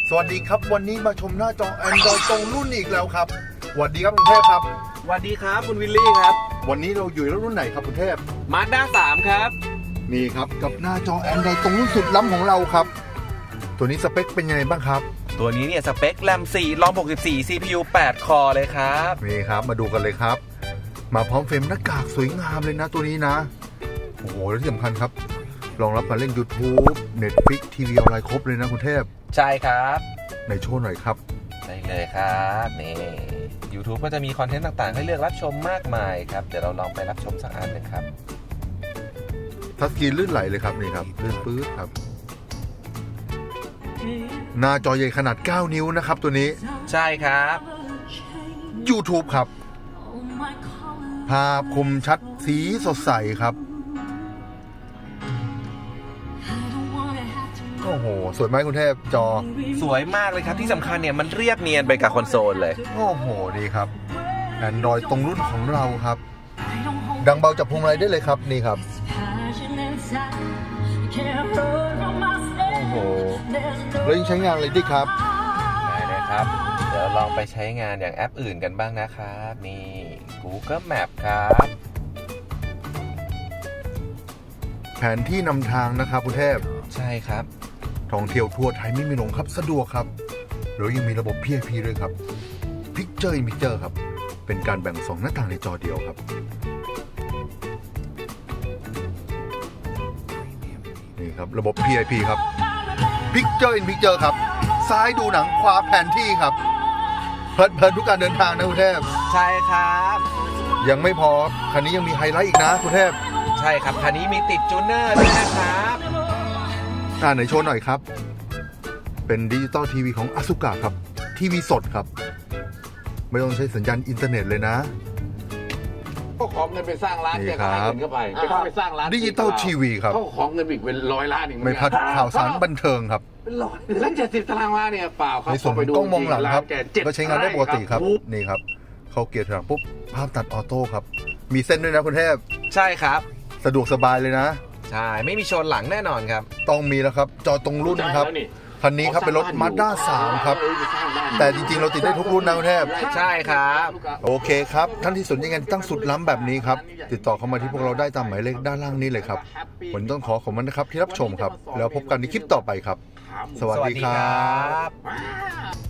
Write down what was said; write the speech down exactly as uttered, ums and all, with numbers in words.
สวัสดีครับวันนี้มาชมหน้าจอ Android ตรงรุ่นอีกแล้วครับสวัสดีครับคุณเทพครับสวัสดีครับคุณวิลลี่ครับวันนี้เราอยู่รุ่นไหนครับคุณเทพมาด้าสามครับนี่ครับกับหน้าจอ Android ตรงรุ่นสุดล้ำของเราครับตัวนี้สเปคเป็นยังไงบ้างครับตัวนี้เนี่ยสเปคแรมสี่รอมหกสิบสี่ ซี พี ยู แปด คอร์เลยครับนี่ครับมาดูกันเลยครับมาพร้อมเฟรมหน้ากากสวยงามเลยนะตัวนี้นะโอ้โหและที่สำคัญครับรองรับการเล่น YouTube Netflix ทีวีออนไลน์ครบเลยนะคุณเทพใช่ครับในโชว์หน่อยครับใช่เลยครับนี่ YouTube ก็จะมีคอนเทนต์ต่างๆให้เลือกรับชมมากมายครับเดี๋ยวเราลองไปรับชมสักอันหนึ่งครับทัชสกรีนลื่นไหลเลยครับนี่ครับลื่นปื๊ดครับหน้าจอใหญ่ขนาดเก้านิ้วนะครับตัวนี้ใช่ครับ YouTube ครับภาพคมชัดสีสดใสครับโอ้โหสวยไหมคุณเทพจอสวยมากเลยครับที่สำคัญเนี่ยมันเรียบเนียนไปกับคอนโซลเลยโอ้โหดีครับ Android ตรงรุ่นของเราครับดังเบาจับพวงมาลัยได้เลยครับนี่ครับโอ้โหแล้วยังใช้งานอะไรดีครับได้เลยครับเดี๋ยวลองไปใช้งานอย่างแอปอื่นกันบ้างนะครับนี่ Google Map ครับแผนที่นำทางนะครับคุณเทพใช่ครับท่องเที่ยวทั่วไทยไม่มีหลงครับสะดวกครับแล้วยังมีระบบ พี ไอ พี ด้วยครับ Picture in Picture ครับเป็นการแบ่งสองหน้าต่างในจอเดียวครับนี่ครับระบบ พี ไอ พี ครับ Picture in Picture ครับซ้ายดูหนังขวาแผนที่ครับเพลิดเพลินทุกการเดินทางนะคุณเทพใช่ครับยังไม่พอคันนี้ยังมีไฮไลท์อีกนะคุณเทพใช่ครับคันนี้มีติดจูเนอร์ด้วยนะครับอ่าไหนโชว์หน่อยครับเป็นดิจิตอลทีวีของ Asuka ครับทีวีสดครับไม่ต้องใช้สัญญาณอินเทอร์เน็ตเลยนะเขาของเงินไปสร้างร้านแกขายเงินเข้าไปไปเข้าไปสร้างร้านดิจิตอลทีวีครับเขาของเงินอีกเป็นร้อยล้านอีกไม่พลาดข่าวสารบันเทิงครับเป็นร้อยแล้วเจ็ดสิบตารางวาเนี่ยเปล่าครับในส่วนของกล้องมองหลังครับก็ใช้งานได้ปกติครับนี่ครับเข้าเกียร์ถอยหลังปุ๊บภาพตัดออโต้ครับมีเส้นด้วยนะคุณเทพใช่ครับสะดวกสบายเลยนะใช่ไม่มีชนหลังแน่นอนครับต้องมีแล้วครับจอตรงรุ่นครับคันนี้ครับเป็นรถ Mazda สามครับแต่จริงๆเราติดได้ทุกรุ่นนะคุณเทพใช่ครับโอเคครับท่านที่สนใจงานตั้งสุดล้ำแบบนี้ครับติดต่อเข้ามาที่พวกเราได้ตามหมายเลขด้านล่างนี้เลยครับวันนี้ต้องขอขอบคุณนะครับที่รับชมครับแล้วพบกันในคลิปต่อไปครับสวัสดีครับ